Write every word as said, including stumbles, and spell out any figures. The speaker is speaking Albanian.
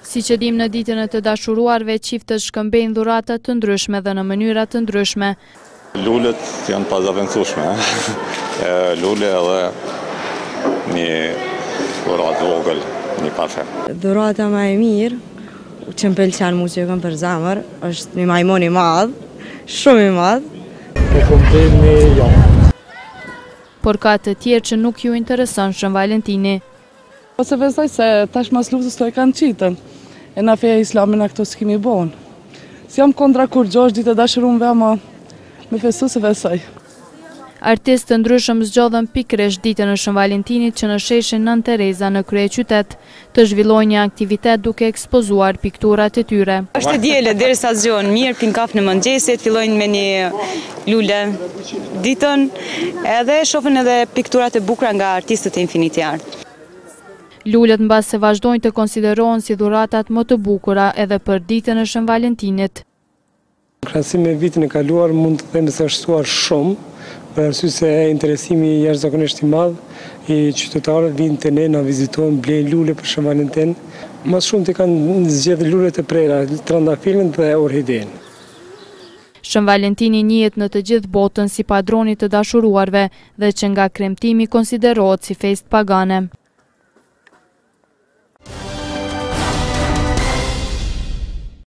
Si që dim, në ditën e të dashuruarve, qiftët shkëmbejnë dhurata të ndryshme dhe në mënyra të ndryshme. Lulet janë pazaventshme. Lule edhe një dhuratë vogël, një kafe. Dhurata më e mirë, që më pëlqen mu që kam për zemër, është një majmon i madh, shumë i madh. E komplet me janë. Por ka të tjerë që nuk ju intereson Shën Valentini. Ose besoj se tash mas luftës të e kanë qitën, e na feja islamin a këto s'kimi bon. Si jam kontra kur gjosh ditë dashurumve, ama me festu se besoj. Artistë të ndryshëm zgjodhen pikërisht ditën e Shën Valentinit që në sheshin Nën Tereza në kryeqytet të zhvillojnë një aktivitet duke ekspozuar pikturat e tyre. Është e diele derisa zgjohen mirë, pinë kafë në mëngjesit, fillojnë me një lule ditën, edhe shohin edhe pikturat e bukura nga artistët e Infinity Art. Lulet mbas se vazhdojnë të konsiderohen si dhuratat më të bukura edhe për ditën e Shën Valentinit. Në krahasim me vitin e kaluar mund të themi se është shtuar shumë, për arsye se interesimi jashtëzakonisht i madh i qytetarëve vinë te ne, na vizitojnë, blejnë lule për Shën Valentin. Më shumë të kanë zgjedhur lulet e prera, trandafilin dhe orhidejn. Shën Valentini njihet në të gjithë botën si padroni të dashuruarve dhe që nga kremtimi konsiderohet si festë pagane.